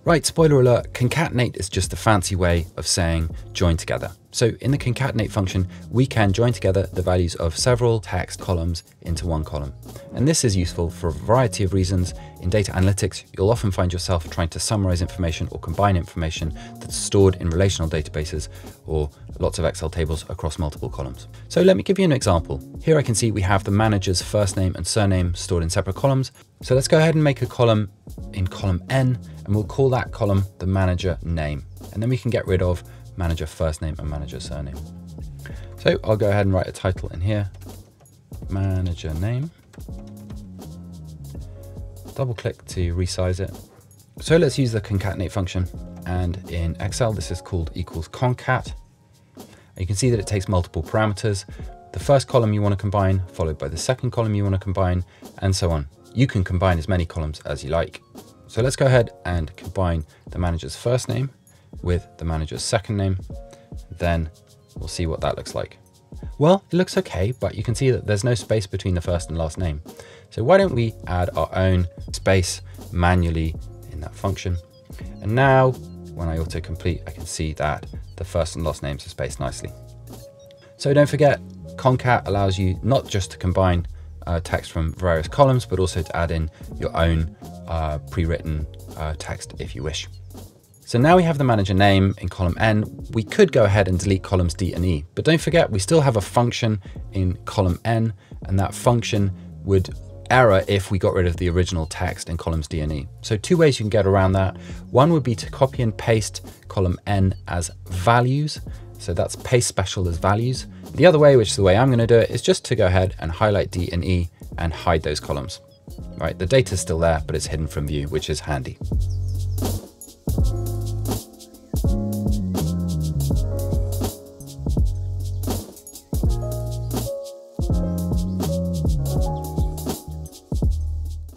Right, spoiler alert, concatenate is just a fancy way of saying join together. So in the concatenate function, we can join together the values of several text columns into one column. And this is useful for a variety of reasons. In data analytics, you'll often find yourself trying to summarize information or combine information that's stored in relational databases or lots of Excel tables across multiple columns. So let me give you an example. Here I can see we have the manager's first name and surname stored in separate columns. So let's go ahead and make a column in column N, and we'll call that column the manager name. And then we can get rid of manager first name and manager surname. So I'll go ahead and write a title in here, manager name. Double click to resize it. So let's use the concatenate function. And in Excel, this is called equals concat. You can see that it takes multiple parameters. The first column you want to combine, followed by the second column you want to combine, and so on. You can combine as many columns as you like. So let's go ahead and combine the manager's first name with the manager's second name. Then we'll see what that looks like. Well, it looks okay, but you can see that there's no space between the first and last name. So why don't we add our own space manually in that function? And now when I autocomplete, I can see that the first and last names are spaced nicely. So don't forget, concat allows you not just to combine text from various columns, but also to add in your own pre-written text if you wish. So now we have the manager name in column N. We could go ahead and delete columns D and E, but don't forget, we still have a function in column N, and that function would error if we got rid of the original text in columns D and E. So two ways you can get around that. One would be to copy and paste column N as values. So that's paste special as values. The other way, which is the way I'm going to do it, is just to go ahead and highlight D and E and hide those columns. Right, the data's still there, but it's hidden from view, which is handy.